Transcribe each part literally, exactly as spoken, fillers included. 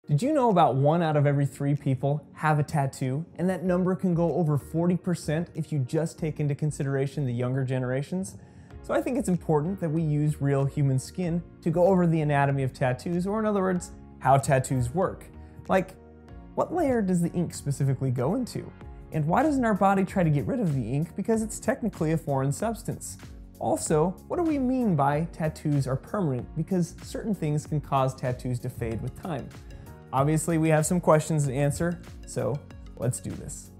Did you know about one out of every three people have a tattoo, and that number can go over forty percent if you just take into consideration the younger generations? So I think it's important that we use real human skin to go over the anatomy of tattoos, or in other words, how tattoos work. Like, what layer does the ink specifically go into? And why doesn't our body try to get rid of the ink because it's technically a foreign substance? Also, what do we mean by tattoos are permanent, because certain things can cause tattoos to fade with time? Obviously, we have some questions to answer, so let's do this.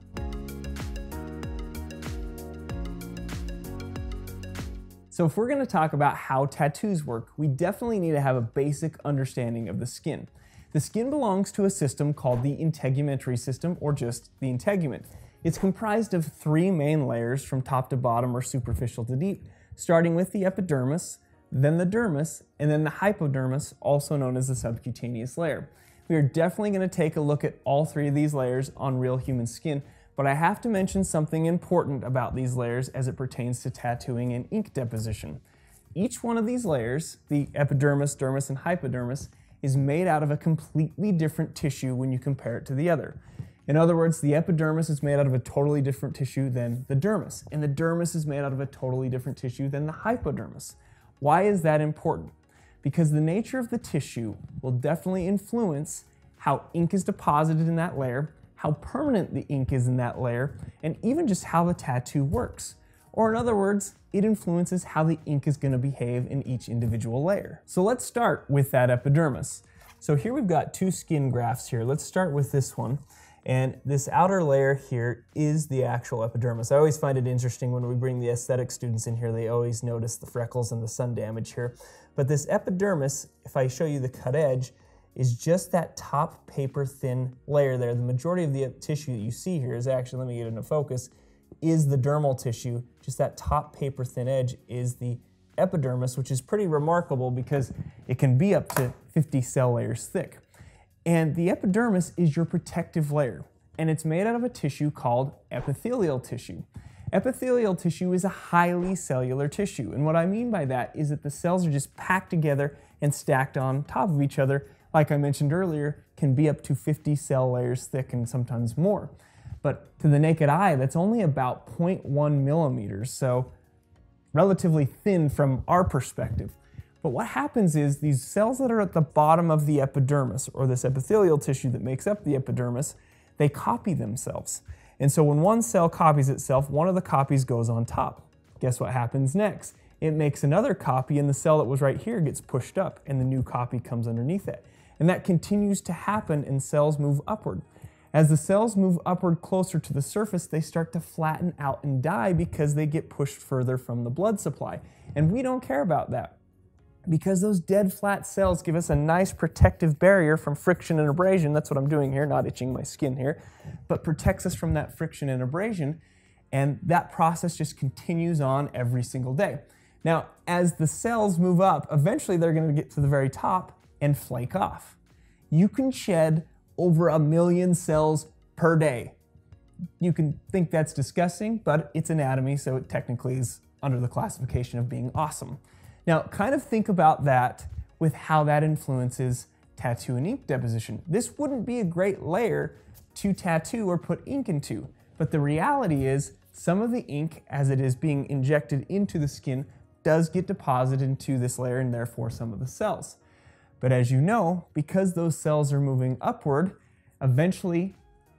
So if we're going to talk about how tattoos work, we definitely need to have a basic understanding of the skin. The skin belongs to a system called the integumentary system, or just the integument. It's comprised of three main layers from top to bottom, or superficial to deep, starting with the epidermis, then the dermis, and then the hypodermis, also known as the subcutaneous layer. We are definitely going to take a look at all three of these layers on real human skin, but I have to mention something important about these layers as it pertains to tattooing and ink deposition. Each one of these layers, the epidermis, dermis, and hypodermis, is made out of a completely different tissue when you compare it to the other. In other words, the epidermis is made out of a totally different tissue than the dermis, and the dermis is made out of a totally different tissue than the hypodermis. Why is that important? Because the nature of the tissue will definitely influence how ink is deposited in that layer, how permanent the ink is in that layer, and even just how the tattoo works. Or in other words, it influences how the ink is going to behave in each individual layer. So let's start with that epidermis. So here we've got two skin grafts here. Let's start with this one. And this outer layer here is the actual epidermis. I always find it interesting when we bring the aesthetic students in here, they always notice the freckles and the sun damage here. But this epidermis, if I show you the cut edge, is just that top paper thin layer there. The majority of the tissue that you see here is actually, let me get into focus, is the dermal tissue. Just that top paper thin edge is the epidermis, which is pretty remarkable because it can be up to fifty cell layers thick. And the epidermis is your protective layer, and it's made out of a tissue called epithelial tissue. Epithelial tissue is a highly cellular tissue, and what I mean by that is that the cells are just packed together and stacked on top of each other. Like I mentioned earlier, can be up to fifty cell layers thick and sometimes more. But to the naked eye, that's only about zero point one millimeters, so relatively thin from our perspective. But what happens is these cells that are at the bottom of the epidermis, or this epithelial tissue that makes up the epidermis, they copy themselves. And so when one cell copies itself, one of the copies goes on top. Guess what happens next? It makes another copy, and the cell that was right here gets pushed up, and the new copy comes underneath it. And that continues to happen, and cells move upward. As the cells move upward closer to the surface, they start to flatten out and die because they get pushed further from the blood supply. And we don't care about that, because those dead flat cells give us a nice protective barrier from friction and abrasion. That's what I'm doing here, not itching my skin here, but protects us from that friction and abrasion, and that process just continues on every single day. Now, as the cells move up, eventually they're going to get to the very top and flake off. You can shed over a million cells per day. You can think that's disgusting, but it's anatomy, so it technically is under the classification of being awesome. Now, kind of think about that with how that influences tattoo and ink deposition. This wouldn't be a great layer to tattoo or put ink into, but the reality is some of the ink, as it is being injected into the skin, does get deposited into this layer, and therefore some of the cells. But as you know, because those cells are moving upward, eventually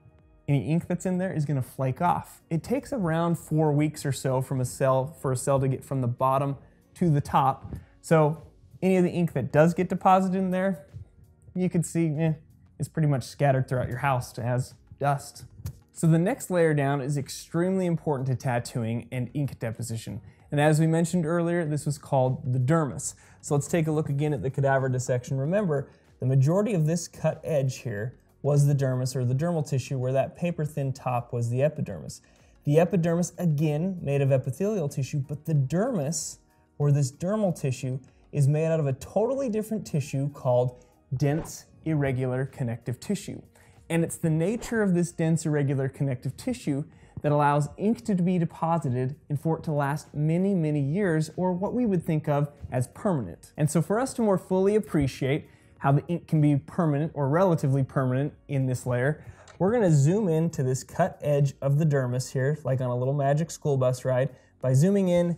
any ink that's in there is going to flake off. It takes around four weeks or so from a cell for a cell to get from the bottom to the top. So any of the ink that does get deposited in there, you can see eh, is pretty much scattered throughout your house as dust. So the next layer down is extremely important to tattooing and ink deposition. And as we mentioned earlier, this was called the dermis. So let's take a look again at the cadaver dissection. Remember, the majority of this cut edge here was the dermis, or the dermal tissue, where that paper thin top was the epidermis. The epidermis, again, made of epithelial tissue, but the dermis, or this dermal tissue, is made out of a totally different tissue called dense irregular connective tissue. And it's the nature of this dense irregular connective tissue that allows ink to be deposited and for it to last many, many years, or what we would think of as permanent. And so for us to more fully appreciate how the ink can be permanent or relatively permanent in this layer, we're going to zoom in to this cut edge of the dermis here, like on a little magic school bus ride, by zooming in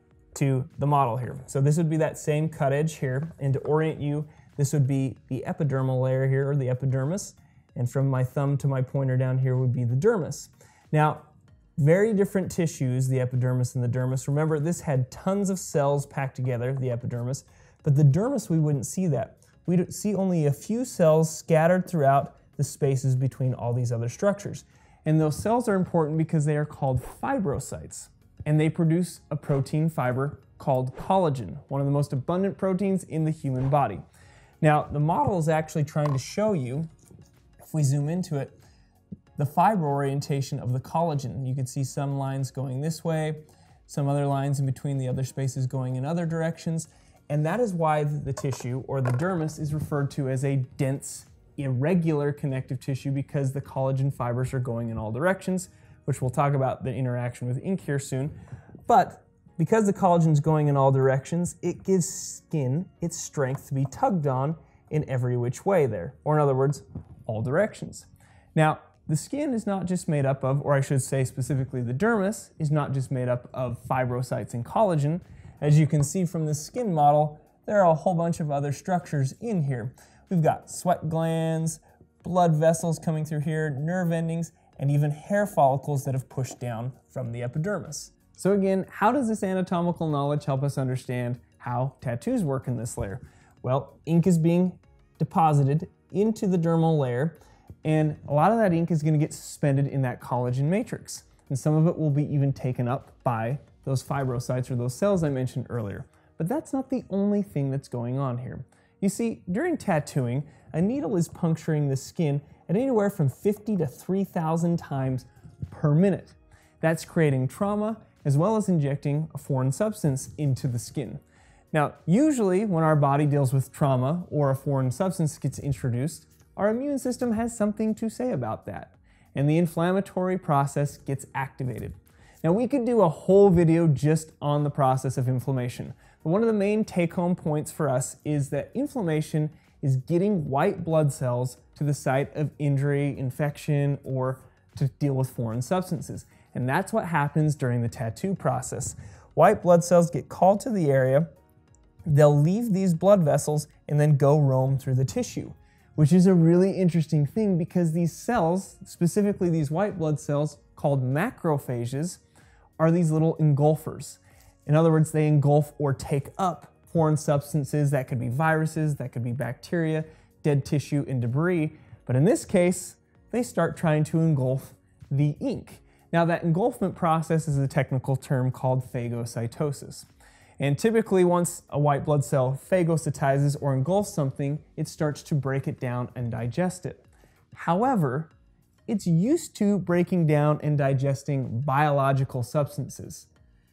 to the model here. So this would be that same cut edge here, and to orient you, this would be the epidermal layer here, or the epidermis, and from my thumb to my pointer down here would be the dermis. Now, very different tissues, the epidermis and the dermis. Remember, this had tons of cells packed together, the epidermis, but the dermis, we wouldn't see that. We'd see only a few cells scattered throughout the spaces between all these other structures. And those cells are important because they are called fibrocytes, and they produce a protein fiber called collagen, one of the most abundant proteins in the human body. Now, the model is actually trying to show you, if we zoom into it, the fiber orientation of the collagen. You can see some lines going this way, some other lines in between the other spaces going in other directions, and that is why the tissue, or the dermis, is referred to as a dense, irregular connective tissue, because the collagen fibers are going in all directions, which we'll talk about the interaction with ink here soon. But because the collagen is going in all directions, it gives skin its strength to be tugged on in every which way there, or in other words, all directions. Now, the skin is not just made up of, or I should say specifically the dermis, is not just made up of fibrocytes and collagen. As you can see from the skin model, there are a whole bunch of other structures in here. We've got sweat glands, blood vessels coming through here, nerve endings, and even hair follicles that have pushed down from the epidermis. So again, how does this anatomical knowledge help us understand how tattoos work in this layer? Well, ink is being deposited into the dermal layer, and a lot of that ink is going to get suspended in that collagen matrix. And some of it will be even taken up by those fibrocytes, or those cells I mentioned earlier. But that's not the only thing that's going on here. You see, during tattooing, a needle is puncturing the skin at anywhere from fifty to three thousand times per minute. That's creating trauma, as well as injecting a foreign substance into the skin. Now, usually when our body deals with trauma or a foreign substance gets introduced, our immune system has something to say about that, and the inflammatory process gets activated. Now, we could do a whole video just on the process of inflammation, but one of the main take-home points for us is that inflammation is getting white blood cells to the site of injury, infection, or to deal with foreign substances. And that's what happens during the tattoo process. White blood cells get called to the area, they'll leave these blood vessels and then go roam through the tissue, which is a really interesting thing because these cells, specifically these white blood cells called macrophages, are these little engulfers. In other words, they engulf or take up foreign substances. That could be viruses, that could be bacteria, dead tissue, and debris. But in this case, they start trying to engulf the ink. Now, that engulfment process is a technical term called phagocytosis. And typically, once a white blood cell phagocytizes or engulfs something, it starts to break it down and digest it. However, it's used to breaking down and digesting biological substances.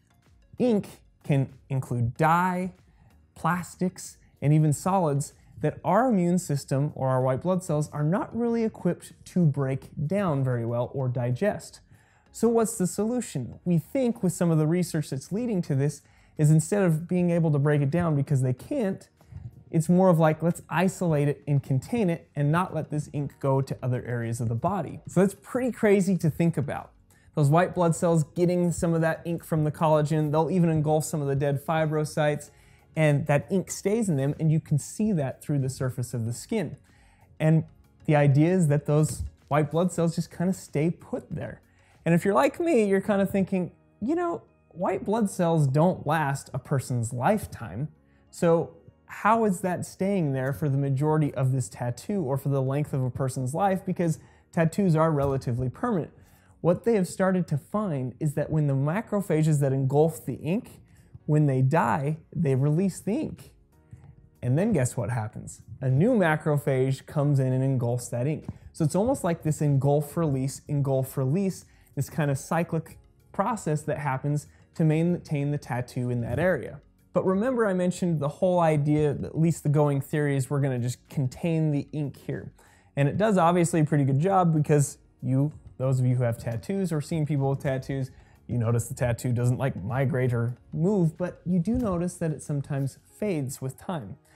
Ink can include dye, plastics, and even solids that our immune system, or our white blood cells, are not really equipped to break down very well or digest. So what's the solution? We think with some of the research that's leading to this is instead of being able to break it down because they can't, it's more of like, let's isolate it and contain it and not let this ink go to other areas of the body. So that's pretty crazy to think about. Those white blood cells getting some of that ink from the collagen, they'll even engulf some of the dead fibrocytes, and that ink stays in them, and you can see that through the surface of the skin. And the idea is that those white blood cells just kind of stay put there. And if you're like me, you're kind of thinking, you know, white blood cells don't last a person's lifetime. So how is that staying there for the majority of this tattoo or for the length of a person's life? Because tattoos are relatively permanent. What they have started to find is that when the macrophages that engulf the ink, when they die, they release the ink. And then guess what happens? A new macrophage comes in and engulfs that ink. So it's almost like this engulf release, engulf release, this kind of cyclic process that happens to maintain the tattoo in that area. But remember, I mentioned the whole idea, at least the going theory, is we're going to just contain the ink here. And it does obviously a pretty good job because you, those of you who have tattoos or seen people with tattoos, you notice the tattoo doesn't like migrate or move, but you do notice that it sometimes fades with time.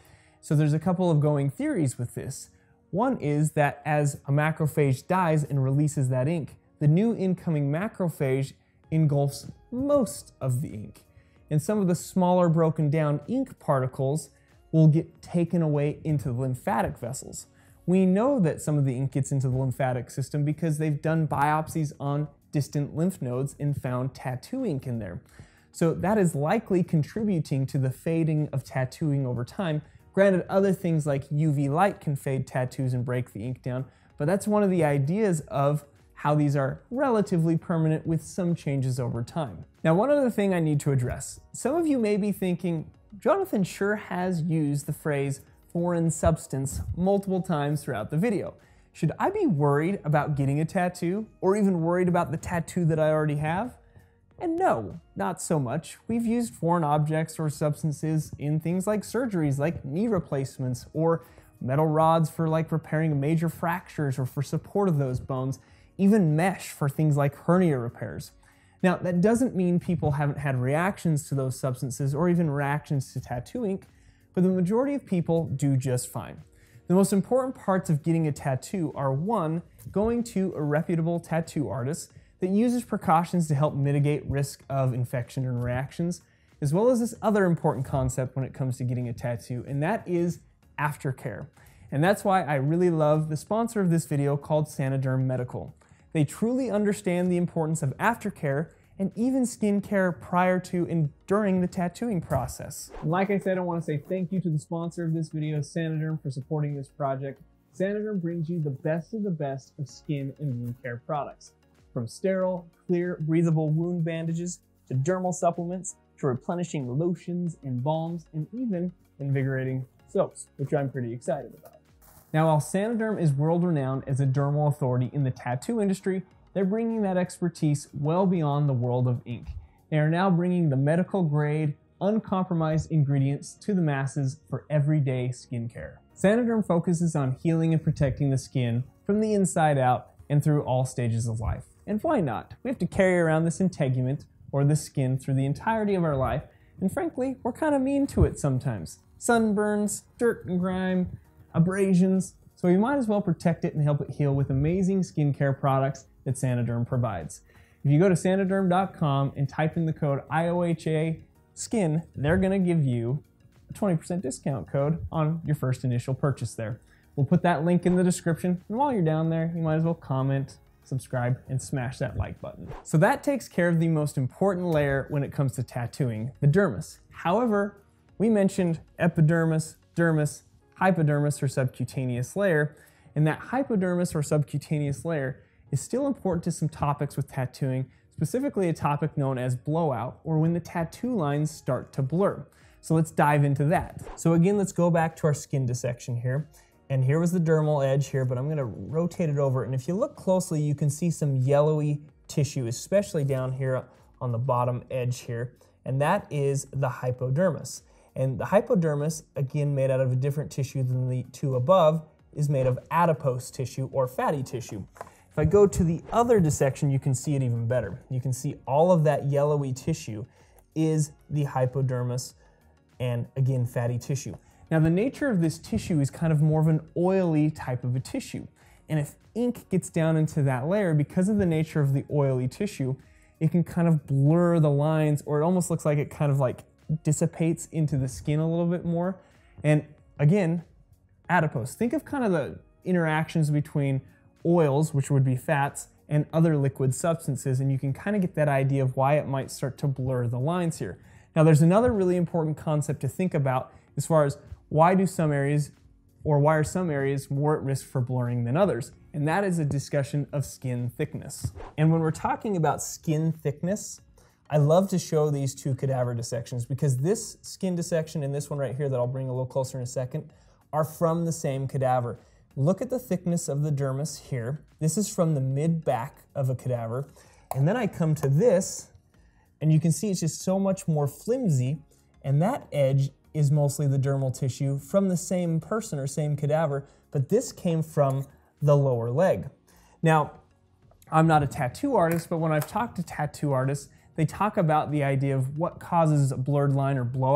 So there's a couple of going theories with this. One is that as a macrophage dies and releases that ink, the new incoming macrophage engulfs most of the ink. And some of the smaller broken down ink particles will get taken away into the lymphatic vessels. We know that some of the ink gets into the lymphatic system because they've done biopsies on distant lymph nodes and found tattoo ink in there. So that is likely contributing to the fading of tattooing over time. Granted, other things like U V light can fade tattoos and break the ink down, but that's one of the ideas of how these are relatively permanent with some changes over time. Now, one other thing I need to address. Some of you may be thinking, Jonathan sure has used the phrase foreign substance multiple times throughout the video. Should I be worried about getting a tattoo or even worried about the tattoo that I already have? And no, not so much. We've used foreign objects or substances in things like surgeries, like knee replacements, or metal rods for like repairing major fractures or for support of those bones, even mesh for things like hernia repairs. Now, that doesn't mean people haven't had reactions to those substances or even reactions to tattoo ink, but the majority of people do just fine. The most important parts of getting a tattoo are, one, going to a reputable tattoo artist that uses precautions to help mitigate risk of infection and reactions, as well as this other important concept when it comes to getting a tattoo, and that is aftercare. And that's why I really love the sponsor of this video called Saniderm Medical. They truly understand the importance of aftercare and even skincare prior to and during the tattooing process. And like I said, I want to say thank you to the sponsor of this video, Saniderm, for supporting this project. Saniderm brings you the best of the best of skin and wound care products. From sterile, clear, breathable wound bandages, to dermal supplements, to replenishing lotions and balms, and even invigorating soaps, which I'm pretty excited about. Now, while Saniderm is world-renowned as a dermal authority in the tattoo industry, they're bringing that expertise well beyond the world of ink. They are now bringing the medical-grade, uncompromised ingredients to the masses for everyday skincare. Saniderm focuses on healing and protecting the skin from the inside out and through all stages of life. And why not? We have to carry around this integument, or the skin, through the entirety of our life, and frankly, we're kind of mean to it sometimes. Sunburns, dirt and grime, abrasions, so we might as well protect it and help it heal with amazing skincare products that Saniderm provides. If you go to Saniderm dot com and type in the code I O H A skin, they're gonna give you a twenty percent discount code on your first initial purchase there. We'll put that link in the description, and while you're down there, you might as well comment, subscribe, and smash that like button. So that takes care of the most important layer when it comes to tattooing, the dermis. However, we mentioned epidermis, dermis, hypodermis or subcutaneous layer, and that hypodermis or subcutaneous layer is still important to some topics with tattooing, specifically a topic known as blowout, or when the tattoo lines start to blur. So let's dive into that. So again, let's go back to our skin dissection here. And here was the dermal edge here, but I'm gonna rotate it over. And if you look closely, you can see some yellowy tissue, especially down here on the bottom edge here. And that is the hypodermis. And the hypodermis, again, made out of a different tissue than the two above, is made of adipose tissue or fatty tissue. If I go to the other dissection, you can see it even better. You can see all of that yellowy tissue is the hypodermis and, again, fatty tissue. Now, the nature of this tissue is kind of more of an oily type of a tissue. And if ink gets down into that layer, because of the nature of the oily tissue, it can kind of blur the lines, or it almost looks like it kind of like dissipates into the skin a little bit more. And again, adipose. Think of kind of the interactions between oils, which would be fats, and other liquid substances, and you can kind of get that idea of why it might start to blur the lines here. Now, there's another really important concept to think about as far as why do some areas, or why are some areas more at risk for blurring than others? And that is a discussion of skin thickness. And when we're talking about skin thickness, I love to show these two cadaver dissections because this skin dissection and this one right here that I'll bring a little closer in a second are from the same cadaver. Look at the thickness of the dermis here. This is from the mid-back of a cadaver. And then I come to this, and you can see it's just so much more flimsy, and that edge is mostly the dermal tissue from the same person or same cadaver, but this came from the lower leg. Now, I'm not a tattoo artist, but when I've talked to tattoo artists, they talk about the idea of what causes a blurred line or blowout,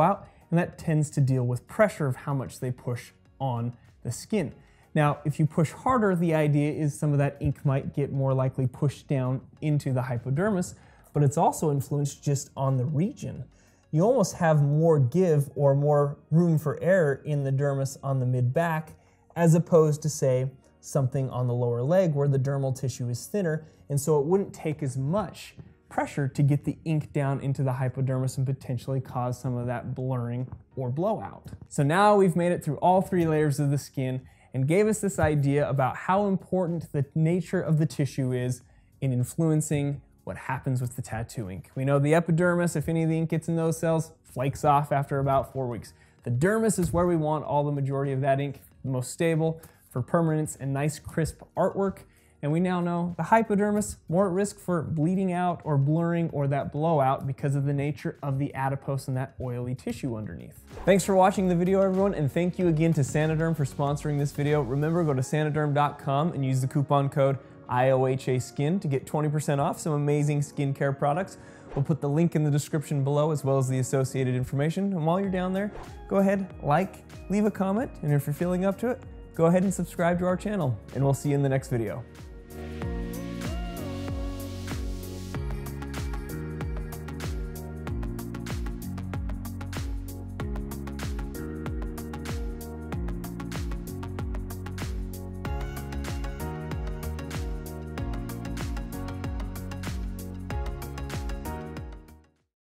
and that tends to deal with pressure of how much they push on the skin. Now, if you push harder, the idea is some of that ink might get more likely pushed down into the hypodermis, but it's also influenced just on the region. You almost have more give or more room for error in the dermis on the mid-back, as opposed to, say, something on the lower leg where the dermal tissue is thinner, and so it wouldn't take as much pressure to get the ink down into the hypodermis and potentially cause some of that blurring or blowout. So now we've made it through all three layers of the skin and gave us this idea about how important the nature of the tissue is in influencing what happens with the tattoo ink. We know the epidermis, if any of the ink gets in those cells, flakes off after about four weeks. The dermis is where we want all the majority of that ink, the most stable, for permanence and nice crisp artwork. And we now know the hypodermis, more at risk for bleeding out or blurring or that blowout because of the nature of the adipose and that oily tissue underneath. Thanks for watching the video, everyone, and thank you again to Saniderm for sponsoring this video. Remember, go to saniderm dot com and use the coupon code I O H A Skin to get twenty percent off some amazing skincare products. We'll put the link in the description below as well as the associated information. And while you're down there, go ahead, like, leave a comment, and if you're feeling up to it, go ahead and subscribe to our channel, and we'll see you in the next video.